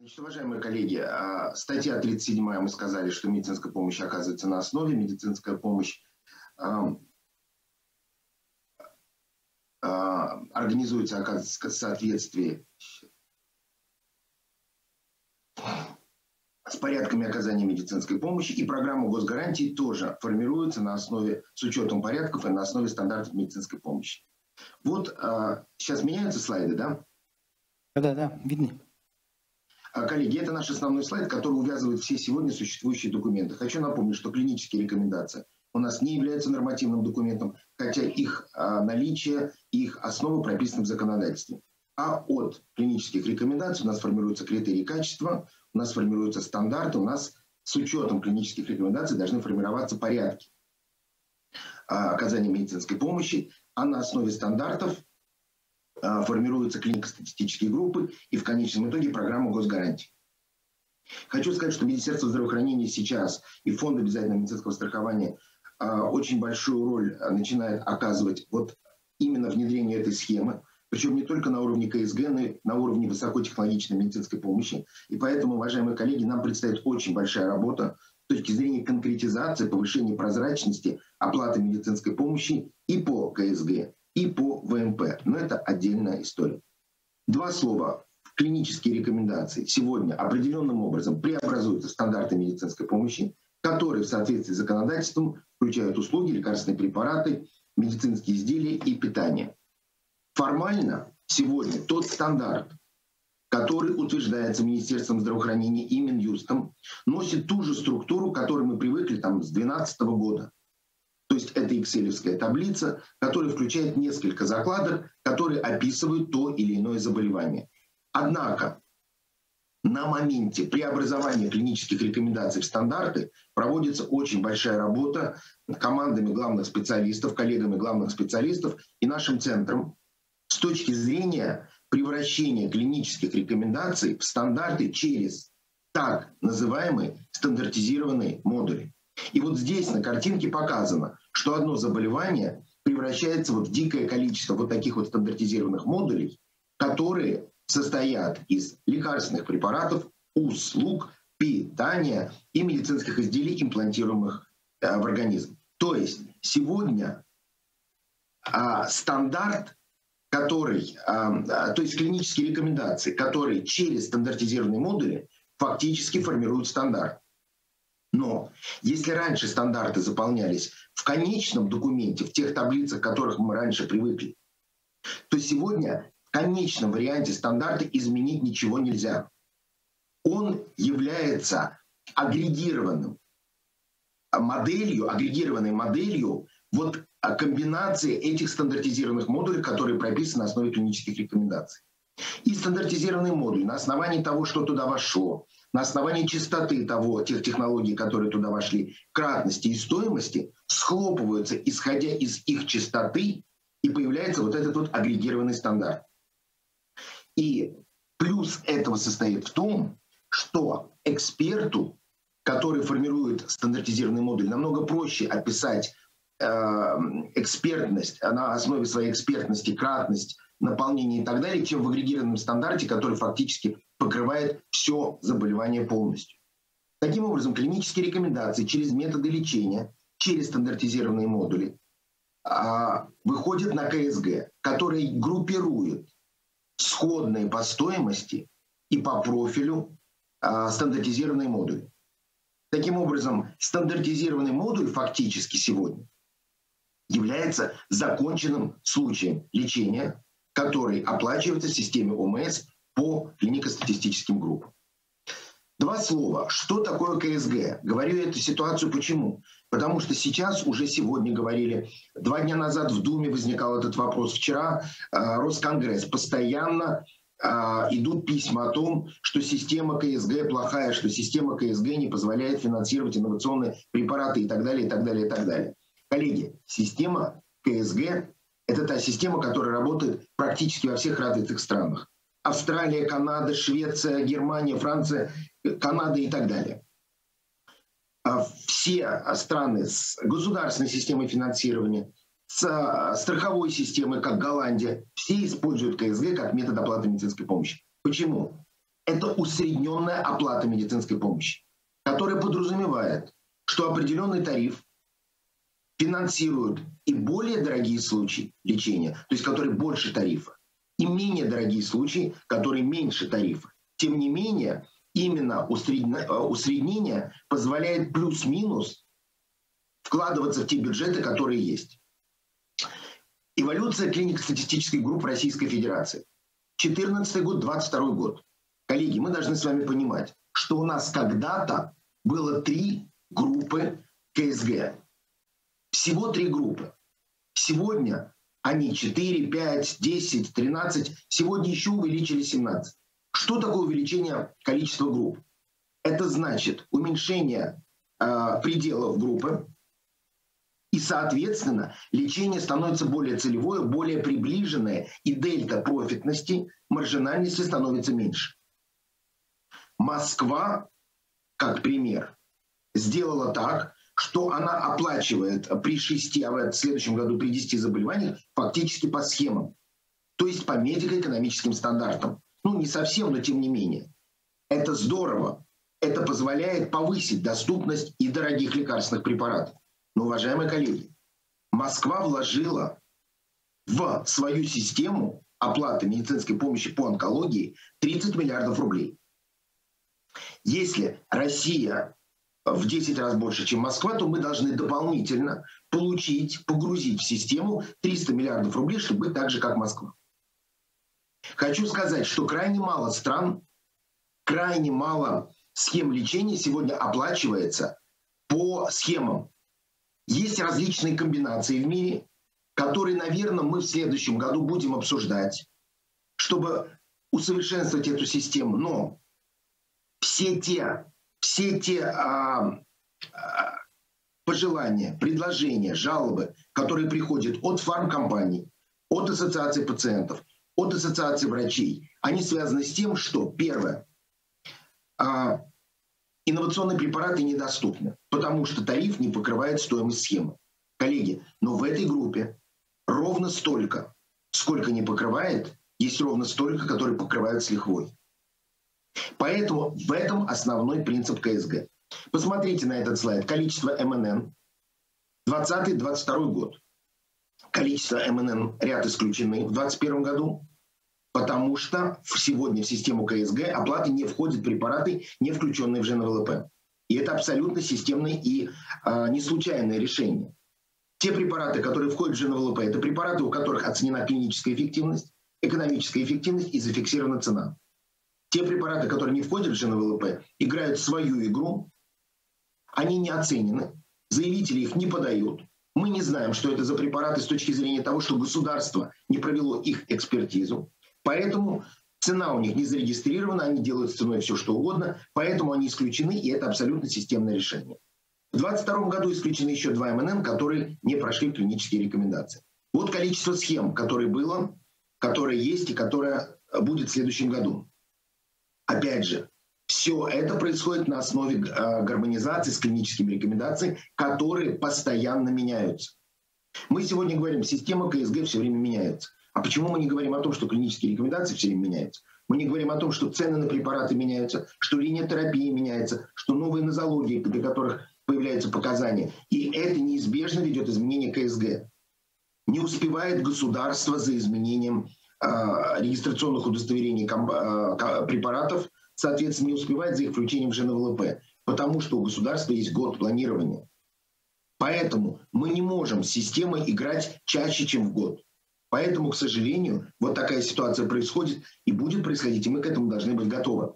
Значит, уважаемые коллеги, статья 37 мы сказали, что медицинская помощь оказывается на основе, медицинская помощь организуется, оказывается, в соответствии с порядками оказания медицинской помощи, и программа госгарантий тоже формируется на основе, с учетом порядков и на основе стандартов медицинской помощи. Вот сейчас меняются слайды, да? Да, видно. Коллеги, это наш основной слайд, который увязывает все сегодня существующие документы. Хочу напомнить, что клинические рекомендации у нас не являются нормативным документом, хотя их наличие, их основы прописаны в законодательстве. А от клинических рекомендаций у нас формируются критерии качества, у нас формируются стандарты, у нас с учетом клинических рекомендаций должны формироваться порядки оказания медицинской помощи, а на основе стандартов формируются клинико-статистические группы и в конечном итоге программа госгарантий. Хочу сказать, что Министерство здравоохранения сейчас и Фонд обязательного медицинского страхования очень большую роль начинает оказывать вот именно внедрение этой схемы, причем не только на уровне КСГ, но и на уровне высокотехнологичной медицинской помощи. И поэтому, уважаемые коллеги, нам предстоит очень большая работа с точки зрения конкретизации, повышения прозрачности оплаты медицинской помощи и по КСГ, и по ВМП. Но это отдельная история. Два слова. Клинические рекомендации сегодня определенным образом преобразуются в стандарты медицинской помощи, которые в соответствии с законодательством включают услуги, лекарственные препараты, медицинские изделия и питание. Формально сегодня тот стандарт, который утверждается Министерством здравоохранения и Минюстом, носит ту же структуру, к которой мы привыкли там, с 2012 года. То есть это экселевская таблица, которая включает несколько закладок, которые описывают то или иное заболевание. Однако на моменте преобразования клинических рекомендаций в стандарты проводится очень большая работа командами главных специалистов, коллегами главных специалистов и нашим центром с точки зрения превращения клинических рекомендаций в стандарты через так называемые стандартизированные модули. И вот здесь на картинке показано, что одно заболевание превращается вот в дикое количество вот таких вот стандартизированных модулей, которые состоят из лекарственных препаратов, услуг, питания и медицинских изделий, имплантируемых в организм. То есть сегодня стандарт, который, то есть клинические рекомендации, которые через стандартизированные модули фактически формируют стандарт. Но если раньше стандарты заполнялись в конечном документе, в тех таблицах, к которых мы раньше привыкли, то сегодня в конечном варианте стандарта изменить ничего нельзя. Он является агрегированной моделью вот комбинации этих стандартизированных модулей, которые прописаны на основе клинических рекомендаций. И стандартизированный модуль на основании того, что туда вошло, на основании частоты тех технологий, которые туда вошли, кратности и стоимости, схлопываются, исходя из их частоты, и появляется вот этот вот агрегированный стандарт. И плюс этого состоит в том, что эксперту, который формирует стандартизированный модуль, намного проще описать экспертность, на основе своей экспертности, кратность, наполнение и так далее, чем в агрегированном стандарте, который фактически покрывает все заболевание полностью. Таким образом, клинические рекомендации через методы лечения, через стандартизированные модули выходят на КСГ, который группирует сходные по стоимости и по профилю стандартизированные модули. Таким образом, стандартизированный модуль фактически сегодня является законченным случаем лечения, который оплачивается в системе ОМС по клинико-статистическим группам. Два слова. Что такое КСГ? Говорю эту ситуацию почему? Потому что сейчас, уже сегодня говорили, 2 дня назад в Думе возникал этот вопрос, вчера Росконгресс, постоянно идут письма о том, что система КСГ плохая, что система КСГ не позволяет финансировать инновационные препараты и так далее, и так далее, и так далее. Коллеги, система КСГ – это та система, которая работает практически во всех развитых странах. Австралия, Канада, Швеция, Германия, Франция, Канада и так далее. Все страны с государственной системой финансирования, с страховой системой, как Голландия, все используют КСГ как метод оплаты медицинской помощи. Почему? Это усредненная оплата медицинской помощи, которая подразумевает, что определенный тариф финансирует и более дорогие случаи лечения, то есть которые больше тарифа, и менее дорогие случаи, которые меньше тарифа. Тем не менее, именно усреднение позволяет плюс-минус вкладываться в те бюджеты, которые есть. Эволюция клинико-статистических групп Российской Федерации. 2014 год, 2022 год. Коллеги, мы должны с вами понимать, что у нас когда-то было 3 группы КСГ. Всего 3 группы. Сегодня они 4, 5, 10, 13. Сегодня еще увеличили 17. Что такое увеличение количества групп? Это значит уменьшение пределов группы. И, соответственно, лечение становится более целевое, более приближенное, и дельта профитности, маржинальности становится меньше. Москва, как пример, сделала так, что она оплачивает при 6, а в следующем году при 10 заболеваниях фактически по схемам, то есть по медико-экономическим стандартам. Ну, не совсем, но тем не менее. Это здорово. Это позволяет повысить доступность и дорогих лекарственных препаратов. Но, уважаемые коллеги, Москва вложила в свою систему оплаты медицинской помощи по онкологии 30 миллиардов рублей. Если Россия в 10 раз больше, чем Москва, то мы должны дополнительно погрузить в систему 300 миллиардов рублей, чтобы быть так же, как Москва. Хочу сказать, что крайне мало стран, крайне мало схем лечения сегодня оплачивается по схемам. Есть различные комбинации в мире, которые, наверное, мы в следующем году будем обсуждать, чтобы усовершенствовать эту систему. Но все те пожелания, предложения, жалобы, которые приходят от фармкомпаний, от ассоциации пациентов, от ассоциации врачей, они связаны с тем, что, первое, инновационные препараты недоступны, потому что тариф не покрывает стоимость схемы. Коллеги, но в этой группе ровно столько, сколько не покрывает, есть ровно столько, которые покрывают с лихвой. Поэтому в этом основной принцип КСГ. Посмотрите на этот слайд. Количество МНН. 2020-2022 год. Количество МНН ряд исключены в 2021 году, потому что сегодня в систему КСГ оплаты не входят препараты, не включенные в ЖНВЛП. И это абсолютно системное и не случайное решение. Те препараты, которые входят в ЖНВЛП, это препараты, у которых оценена клиническая эффективность, экономическая эффективность и зафиксирована цена. Те препараты, которые не входят в ЖНВЛП, играют свою игру, они не оценены, заявители их не подают. Мы не знаем, что это за препараты с точки зрения того, что государство не провело их экспертизу. Поэтому цена у них не зарегистрирована, они делают с ценой все, что угодно, поэтому они исключены, и это абсолютно системное решение. В 2022 году исключены еще 2 МНН, которые не прошли клинические рекомендации. Вот количество схем, которое было, которое есть и которое будет в следующем году. Опять же, все это происходит на основе гармонизации с клиническими рекомендациями, которые постоянно меняются. Мы сегодня говорим, система КСГ все время меняется. А почему мы не говорим о том, что клинические рекомендации все время меняются? Мы не говорим о том, что цены на препараты меняются, что линия терапии меняется, что новые нозологии, для которых появляются показания. И это неизбежно ведет изменение КСГ. Не успевает государство за изменением регистрационных удостоверений препаратов, соответственно, не успевает за их включением в ЖНВЛП, потому что у государства есть год планирования. Поэтому мы не можем с системой играть чаще, чем в год. Поэтому, к сожалению, вот такая ситуация происходит и будет происходить, и мы к этому должны быть готовы.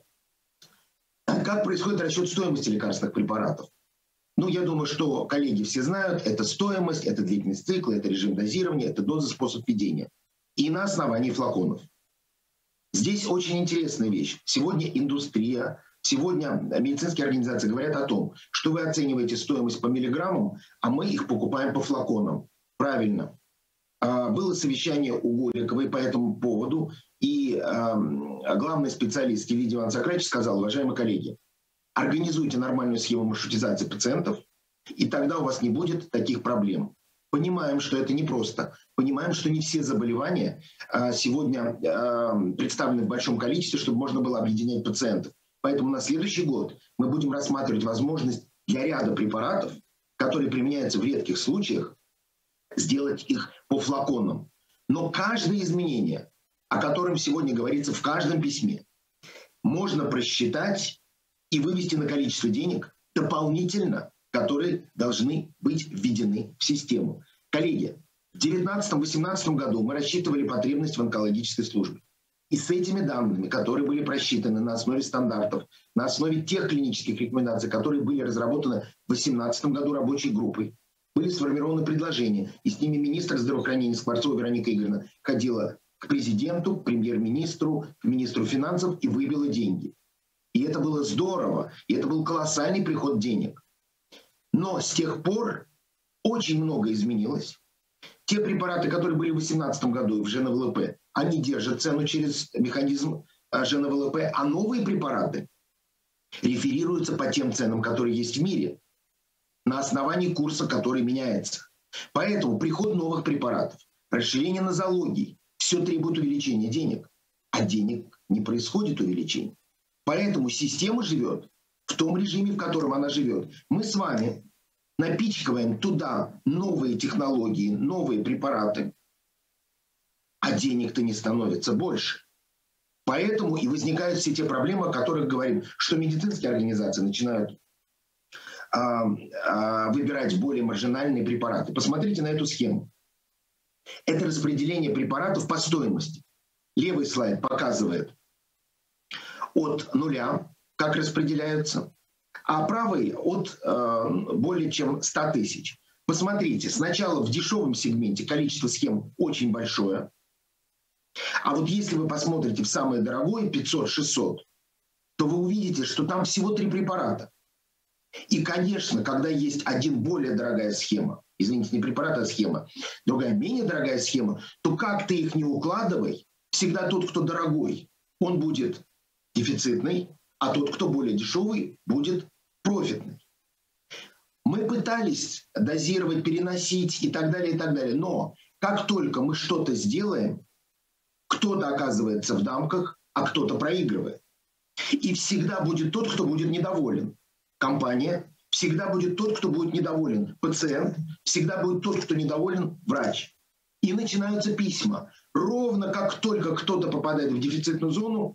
Как происходит расчет стоимости лекарственных препаратов? Ну, я думаю, что коллеги все знают, это стоимость, это длительность цикла, это режим дозирования, это доза, способ введения. И на основании флаконов. Здесь очень интересная вещь. Сегодня индустрия, сегодня медицинские организации говорят о том, что вы оцениваете стоимость по миллиграммам, а мы их покупаем по флаконам. Правильно. Было совещание у Голиковой по этому поводу, и главный специалист Евгений Иванович Сократич сказал: уважаемые коллеги, организуйте нормальную схему маршрутизации пациентов, и тогда у вас не будет таких проблем. Понимаем, что это непросто. Понимаем, что не все заболевания сегодня представлены в большом количестве, чтобы можно было объединять пациентов. Поэтому на следующий год мы будем рассматривать возможность для ряда препаратов, которые применяются в редких случаях, сделать их по флаконам. Но каждое изменение, о котором сегодня говорится в каждом письме, можно просчитать и вывести на количество денег дополнительно, которые должны быть введены в систему. Коллеги, в 2019-2018 году мы рассчитывали потребность в онкологической службе. И с этими данными, которые были просчитаны на основе стандартов, на основе тех клинических рекомендаций, которые были разработаны в 2018 году рабочей группой, были сформированы предложения. И с ними министр здравоохранения Скворцова Вероника Игоревна ходила к президенту, к премьер-министру, к министру финансов и выбила деньги. И это было здорово, и это был колоссальный приход денег. Но с тех пор очень много изменилось. Те препараты, которые были в 2018 году в ЖНВЛП, они держат цену через механизм ЖНВЛП, а новые препараты реферируются по тем ценам, которые есть в мире, на основании курса, который меняется. Поэтому приход новых препаратов, расширение нозологий, все требует увеличения денег, а денег не происходит увеличения. Поэтому система живет в том режиме, в котором она живет. Мы с вами напичкиваем туда новые технологии, новые препараты, а денег-то не становится больше. Поэтому и возникают все те проблемы, о которых говорим, что медицинские организации начинают выбирать более маржинальные препараты. Посмотрите на эту схему. Это распределение препаратов по стоимости. Левый слайд показывает от нуля, как распределяются, а правый от более чем 100 тысяч. Посмотрите, сначала в дешевом сегменте количество схем очень большое, а вот если вы посмотрите в самое дорогое, 500-600, то вы увидите, что там всего 3 препарата. И, конечно, когда есть один более дорогая схема, извините, не препарат, а схема, другая менее дорогая схема, то как ты их не укладывай, всегда тот, кто дорогой, он будет дефицитный, а тот, кто более дешевый, будет профитный. Мы пытались дозировать, переносить и так далее, но как только мы что-то сделаем, кто-то оказывается в дамках, а кто-то проигрывает. И всегда будет тот, кто будет недоволен. Компания, всегда будет тот, кто будет недоволен. Пациент, всегда будет тот, кто недоволен. Врач. И начинаются письма. Ровно как только кто-то попадает в дефицитную зону,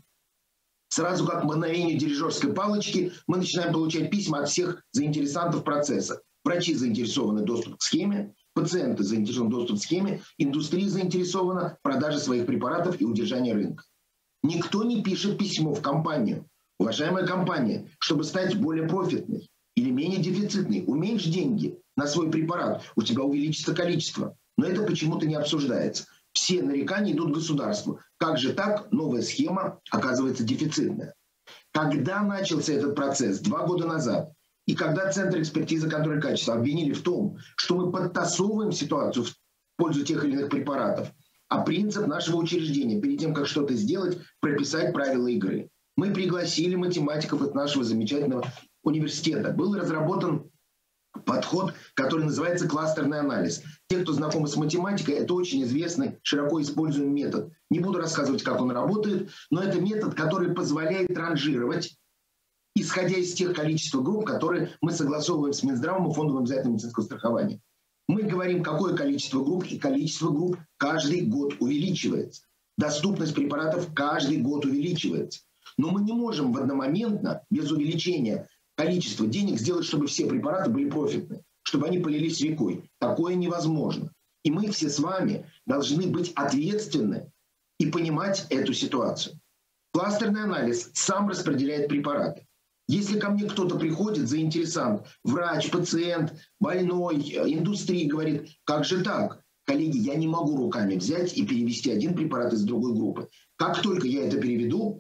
сразу как мгновение дирижерской палочки, мы начинаем получать письма от всех заинтересантов процесса. Врачи заинтересованы в доступе к схеме, пациенты заинтересованы в доступе к схеме, индустрия заинтересована в продаже своих препаратов и удержании рынка. Никто не пишет письмо в компанию. Уважаемая компания, чтобы стать более профитной или менее дефицитной, уменьшь деньги на свой препарат, у тебя увеличится количество. Но это почему-то не обсуждается. Все нарекания идут к государству. Как же так? Новая схема оказывается дефицитная. Когда начался этот процесс? 2 года назад. И когда Центр экспертизы контроля качества обвинили в том, что мы подтасовываем ситуацию в пользу тех или иных препаратов, а принцип нашего учреждения перед тем, как что-то сделать, прописать правила игры. Мы пригласили математиков от нашего замечательного университета. Был разработан подход, который называется кластерный анализ. Те, кто знакомы с математикой, это очень известный, широко используемый метод. Не буду рассказывать, как он работает, но это метод, который позволяет ранжировать, исходя из тех количества групп, которые мы согласовываем с Минздравом и Фондом обязательного медицинского страхования. Мы говорим, какое количество групп, и количество групп каждый год увеличивается. Доступность препаратов каждый год увеличивается. Но мы не можем одномоментно, без увеличения количества денег, сделать, чтобы все препараты были профитны, чтобы они полились рекой. Такое невозможно. И мы все с вами должны быть ответственны и понимать эту ситуацию. Кластерный анализ сам распределяет препараты. Если ко мне кто-то приходит, заинтересант, врач, пациент, больной, индустрия, говорит, как же так? Коллеги, я не могу руками взять и перевести один препарат из другой группы. Как только я это переведу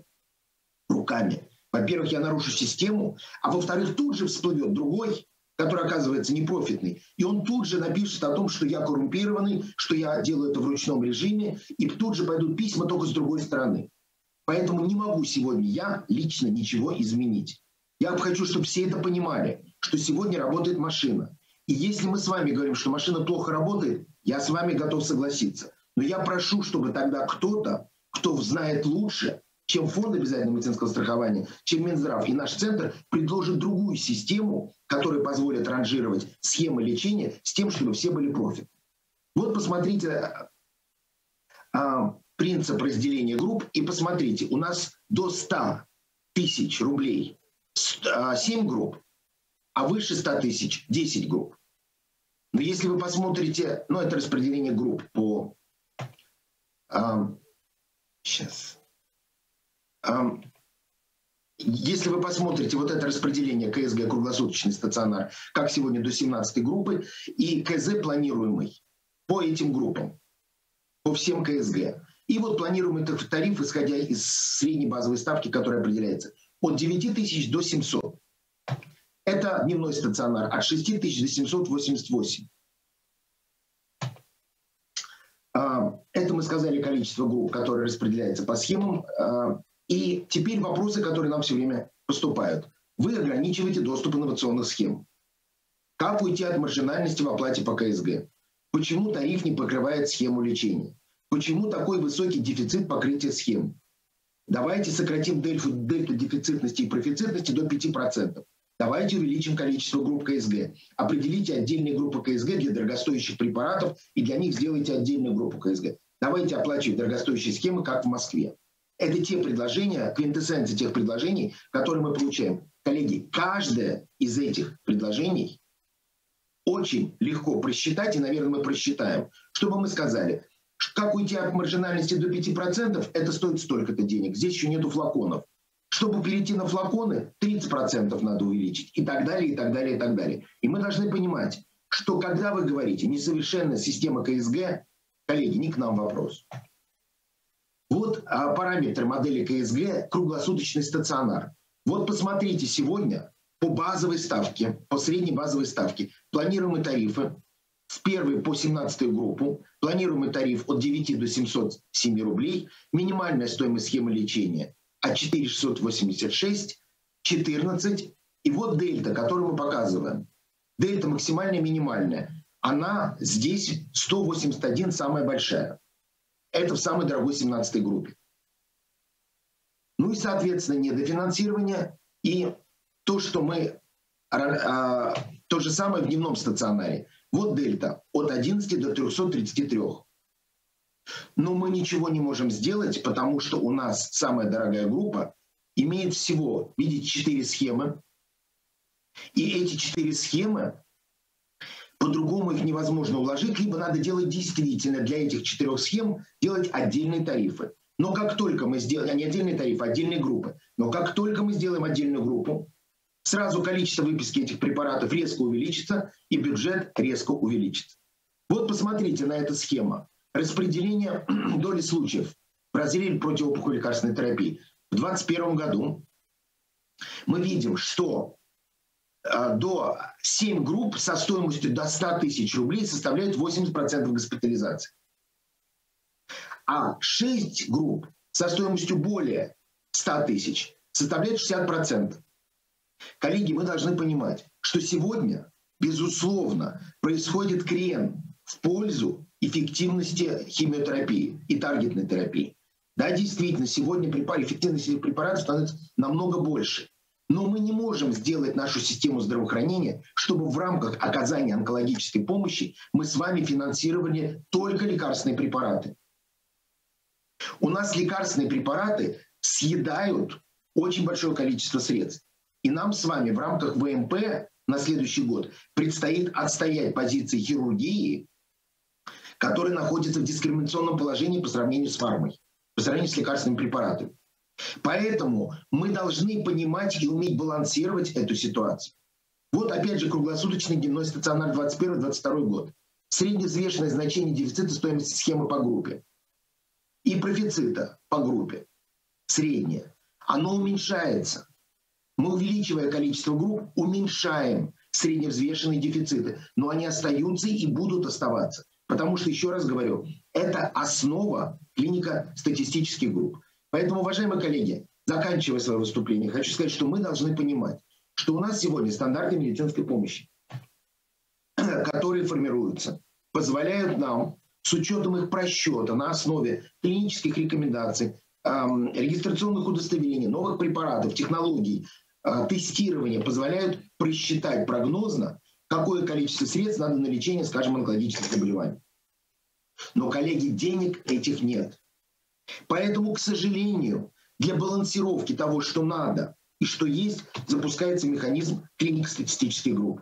руками, во-первых, я нарушу систему, а во-вторых, тут же всплывет другой, который оказывается непрофитный, и он тут же напишет о том, что я коррумпированный, что я делаю это в ручном режиме, и тут же пойдут письма только с другой стороны. Поэтому не могу сегодня я лично ничего изменить. Я хочу, чтобы все это понимали, что сегодня работает машина. И если мы с вами говорим, что машина плохо работает, я с вами готов согласиться. Но я прошу, чтобы тогда кто-то, кто знает лучше, чем фонд обязательного медицинского страхования, чем Минздрав и наш центр, предложит другую систему, которая позволит ранжировать схемы лечения с тем, чтобы все были профи. Вот посмотрите принцип разделения групп и посмотрите, у нас до 100 тысяч рублей 7 групп, а выше 100 тысяч 10 групп. Но если вы посмотрите, это распределение групп по... Если вы посмотрите вот это распределение КСГ, круглосуточный стационар, как сегодня до 17 группы, и КЗ планируемый по этим группам, по всем КСГ. И вот планируемый тариф, исходя из средней базовой ставки, которая определяется от 9 тысяч до 700. Это дневной стационар от 6 тысяч до 788. Это мы сказали количество групп, которые распределяются по схемам. И теперь вопросы, которые нам все время поступают. Вы ограничиваете доступ инновационных схем. Как уйти от маржинальности в оплате по КСГ? Почему тариф не покрывает схему лечения? Почему такой высокий дефицит покрытия схем? Давайте сократим дельту дефицитности и профицитности до 5%. Давайте увеличим количество групп КСГ. Определите отдельные группы КСГ для дорогостоящих препаратов и для них сделайте отдельную группу КСГ. Давайте оплачивать дорогостоящие схемы, как в Москве. Это те предложения, квинтэссенция тех предложений, которые мы получаем. Коллеги, каждое из этих предложений очень легко просчитать, и, наверное, мы просчитаем. Чтобы мы сказали, как уйти от маржинальности до 5%, это стоит столько-то денег. Здесь еще нету флаконов. Чтобы перейти на флаконы, 30% надо увеличить. И так далее, и так далее, и так далее. И мы должны понимать, что когда вы говорите «несовершенная система КСГ», коллеги, не к нам вопрос. Вот параметры модели КСГ круглосуточный стационар. Вот посмотрите сегодня по базовой ставке, по средней базовой ставке, планируемые тарифы с 1 по 17 группу, планируемый тариф от 9 до 707 рублей, минимальная стоимость схемы лечения от 4686, 14, и вот дельта, которую мы показываем. Дельта максимальная, минимальная. Она здесь 181, самая большая. Это в самой дорогой 17 группе. Ну и, соответственно, недофинансирование и то, что мы... То же самое в дневном стационаре. Вот дельта от 11 до 333. Но мы ничего не можем сделать, потому что у нас самая дорогая группа имеет всего, видите, 4 схемы. И эти 4 схемы, по-другому их невозможно уложить, либо надо делать действительно для этих 4 схем, делать отдельные тарифы. Но как только мы сделаем, не отдельные тарифы, а отдельные группы, но как только мы сделаем отдельную группу, сразу количество выписки этих препаратов резко увеличится, и бюджет резко увеличится. Вот посмотрите на эту схему. Распределение доли случаев в разделе противоопухолевой лекарственной терапии. В 2021 году мы видим, что до 7 групп со стоимостью до 100 тысяч рублей составляют 80% госпитализации. А 6 групп со стоимостью более 100 тысяч составляют 60%. Коллеги, мы должны понимать, что сегодня, безусловно, происходит крен в пользу эффективности химиотерапии и таргетной терапии. Да, действительно, сегодня эффективность этих препаратов становится намного больше. Но мы не можем сделать нашу систему здравоохранения, чтобы в рамках оказания онкологической помощи мы с вами финансировали только лекарственные препараты. У нас лекарственные препараты съедают очень большое количество средств. И нам с вами в рамках ВМП на следующий год предстоит отстоять позиции хирургии, которые находятся в дискриминационном положении по сравнению с фармой, по сравнению с лекарственными препаратами. Поэтому мы должны понимать и уметь балансировать эту ситуацию. Вот опять же круглосуточный дневной стационар 21-22 год. Средневзвешенное значение дефицита стоимости схемы по группе и профицита по группе, среднее, оно уменьшается. Мы, увеличивая количество групп, уменьшаем средневзвешенные дефициты, но они остаются и будут оставаться. Потому что, еще раз говорю, это основа клинико-статистических групп. Поэтому, уважаемые коллеги, заканчивая свое выступление, хочу сказать, что мы должны понимать, что у нас сегодня стандарты медицинской помощи которые формируются, позволяют нам с учетом их просчета на основе клинических рекомендаций, регистрационных удостоверений, новых препаратов, технологий, тестирования, позволяют просчитать прогнозно, какое количество средств надо на лечение, скажем, онкологических заболеваний. Но, коллеги, денег этих нет. Поэтому, к сожалению, для балансировки того, что надо и что есть, запускается механизм клинико-статистических групп.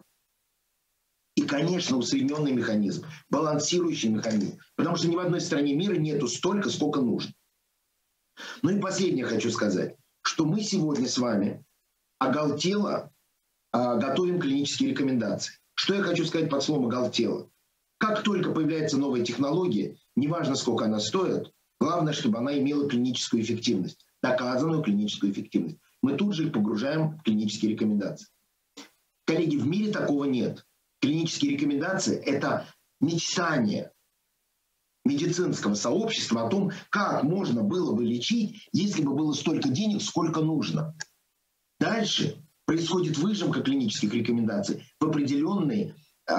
И, конечно, усредненный механизм, балансирующий механизм. Потому что ни в одной стране мира нету столько, сколько нужно. Ну и последнее хочу сказать, что мы сегодня с вами оголтело готовим клинические рекомендации. Что я хочу сказать под словом «оголтело»? Как только появляется новая технология, неважно, сколько она стоит, главное, чтобы она имела клиническую эффективность, доказанную клиническую эффективность. Мы тут же их погружаем в клинические рекомендации. Коллеги, в мире такого нет. Клинические рекомендации – это мечтание медицинского сообщества о том, как можно было бы лечить, если бы было столько денег, сколько нужно. Дальше происходит выжимка клинических рекомендаций в определенные,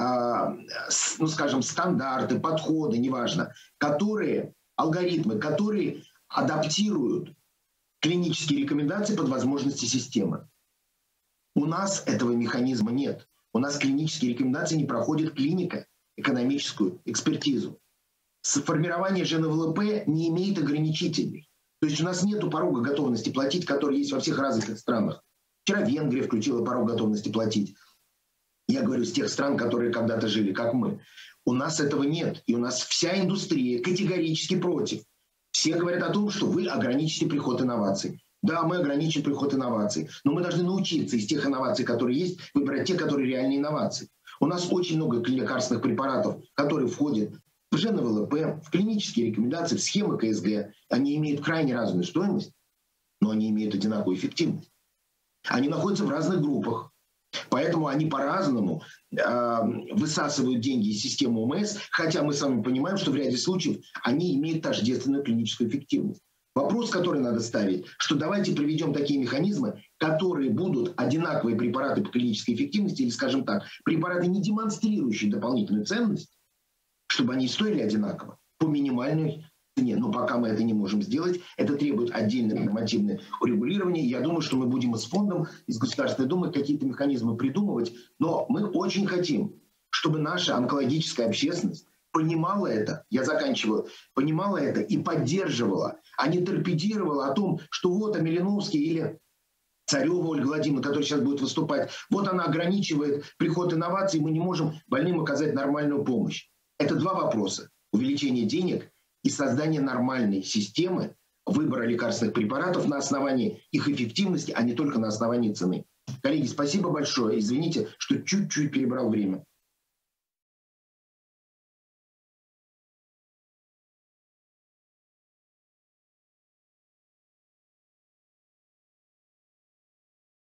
ну, скажем, стандарты, подходы, неважно, алгоритмы, которые адаптируют клинические рекомендации под возможности системы. У нас этого механизма нет. У нас клинические рекомендации не проходят клинико-экономическую экспертизу. Формирование ЖНВЛП не имеет ограничителей. То есть у нас нет порога готовности платить, который есть во всех развитых странах. Вчера Венгрия включила порог готовности платить. Я говорю с тех стран, которые когда-то жили, как мы. У нас этого нет. И у нас вся индустрия категорически против. Все говорят о том, что вы ограничите приход инноваций. Да, мы ограничим приход инноваций. Но мы должны научиться из тех инноваций, которые есть, выбирать те, которые реальные инновации. У нас очень много лекарственных препаратов, которые входят в ЖНВЛП, в клинические рекомендации, в схемы КСГ. Они имеют крайне разную стоимость, но они имеют одинаковую эффективность. Они находятся в разных группах. Поэтому они по-разному высасывают деньги из системы ОМС, хотя мы с вами понимаем, что в ряде случаев они имеют тождественную клиническую эффективность. Вопрос, который надо ставить, что давайте проведем такие механизмы, которые будут одинаковые препараты по клинической эффективности, или, скажем так, препараты, не демонстрирующие дополнительную ценность, чтобы они стоили одинаково по минимальной цене. Но пока мы это не можем сделать, это требует отдельного нормативного урегулирования. Я думаю, что мы будем и с фондом, и с Государственной Думой какие-то механизмы придумывать. Но мы очень хотим, чтобы наша онкологическая общественность понимала это, я заканчиваю, понимала это и поддерживала, а не торпедировала о том, что вот Амелиновский или Царева Ольга Владимировна, которая сейчас будет выступать, вот она ограничивает приход инноваций, мы не можем больным оказать нормальную помощь. Это два вопроса. Увеличение денег и создание нормальной системы выбора лекарственных препаратов на основании их эффективности, а не только на основании цены. Коллеги, спасибо большое. Извините, что чуть-чуть перебрал время.